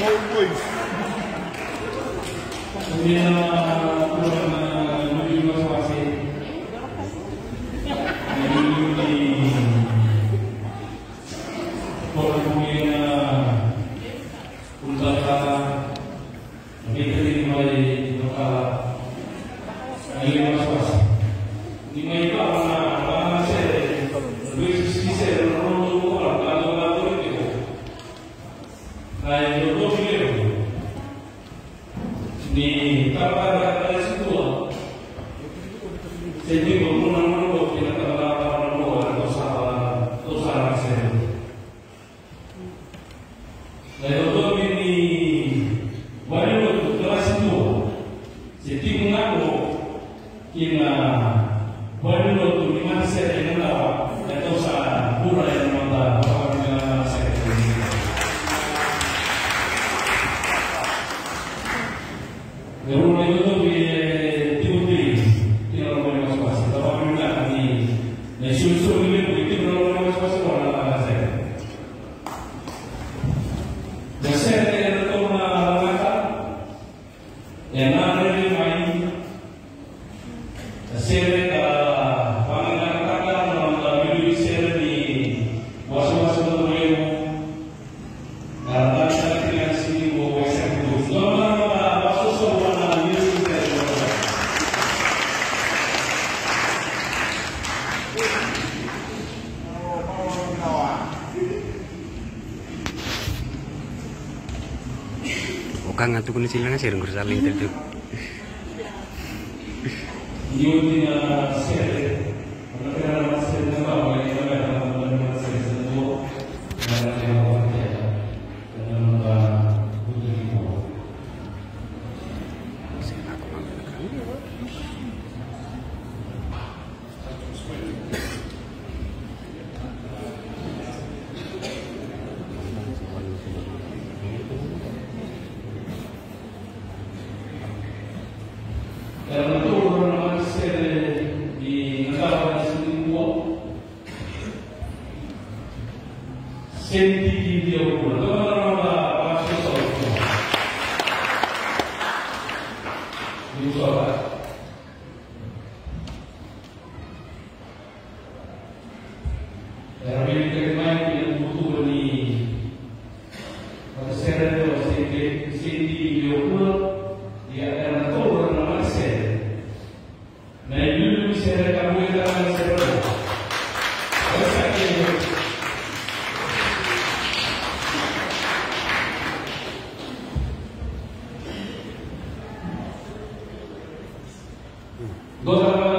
Di Kabar Situa, jadi bangunan kita terlalu atau salah saya. Lalu ini baru kelas itu, jadi mengaku kita baru di mana saya kenal atau salah pura yang mana orang saya. Rumah itu diundi di rumah masing-masing. Kalau minta di susul ini begitu rumah masing-masing orang saya. Dan saya tidak tahu mengatakan yang ada di main. Saya mengatakan orang video saya di masing-masing rumah. Karena saya tidak sini bawa saya dulu. Kang atu kuno silang sih ngurus saling itu. Yudina sere, karena masih nama yang ada masih semua dan yang wajah dan butuh itu. Karena itu orang masih di negara Singapura, senti dia pun orang masih soal itu apa? Karena ini kemarin yang butuh ni, pada sekarang itu senti dia pun dia akan tahu orang masih. Nah, dulu saya kamu yang akan saya tahu. Saya